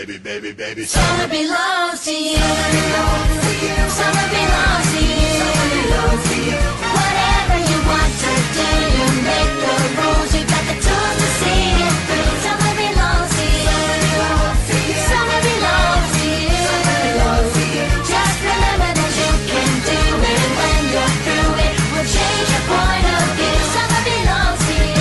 baby. Summer belongs to you. Summer belongs to you. Whatever you want to do, you make the rules. You got the tools to see it through. Summer belongs to you. Summer belongs to you. Just remember that you can do it. When you're through it, will change your point of view. Summer belongs to you.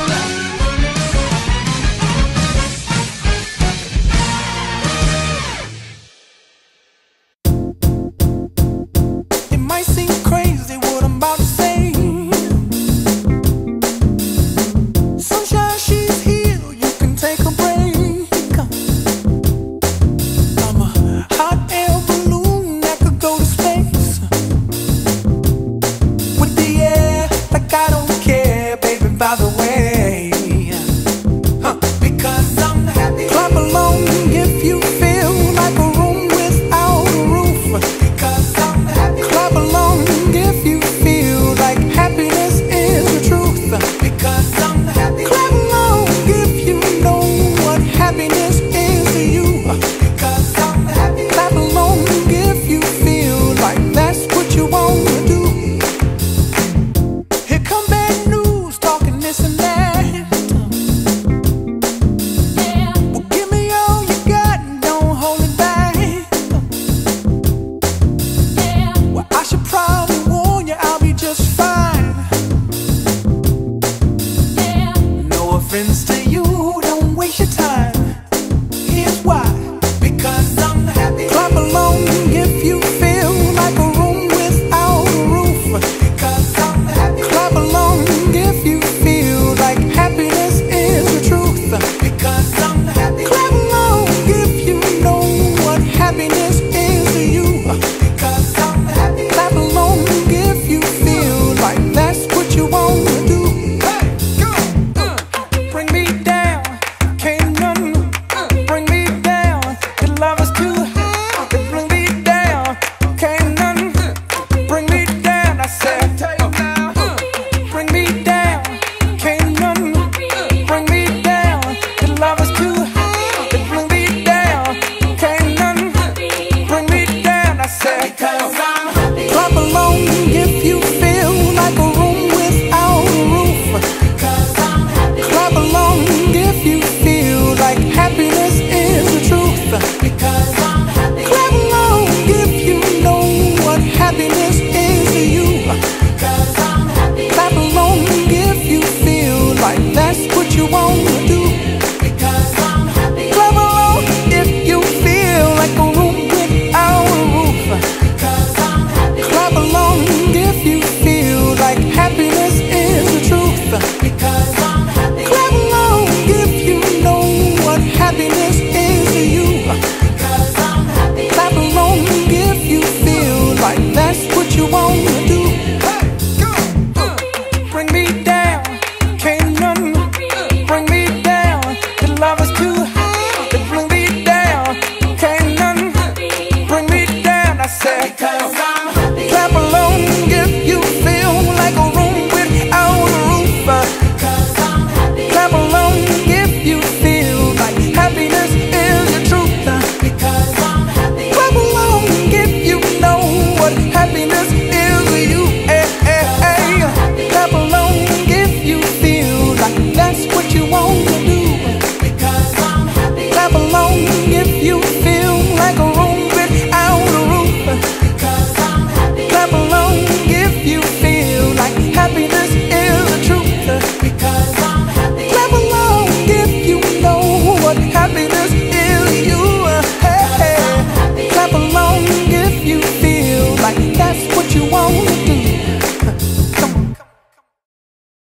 By the way, because I'm happy. Clap along if you feel like a room without a roof. Because I'm happy. Clap along if you feel like happiness is the truth. Because I'm happy. Clap along if you know what happiness is to you. Because I'm happy. Clap along if you feel like that's what you want to do. Here come bad news, talking this and that. Yeah. Well, give me all you got and don't hold it back. Yeah. Well, I should probably warn you, I'll be just fine. Yeah. No offense to you, don't waste your time. Here's why. Because I'm happy. Clap along if you feel like a room without a roof. Because I'm happy. Clap along if you feel like happiness is the truth. Because I'm happy. Clap along if you know what happiness is to you. Because I'm happy. Clap along if you feel like that's what you want to do. Hey, go! Bring me down, can't none bring me down. Your love is too high. Bring me down, can't none bring me down. I said, bring me down, can't none bring me down. Your love is too high. Bring me down, can't none bring me down. I said, because I'm happy. Clap along if you feel like a room without a roof. Because I'm happy. Clap along if you feel like happiness is the truth. Because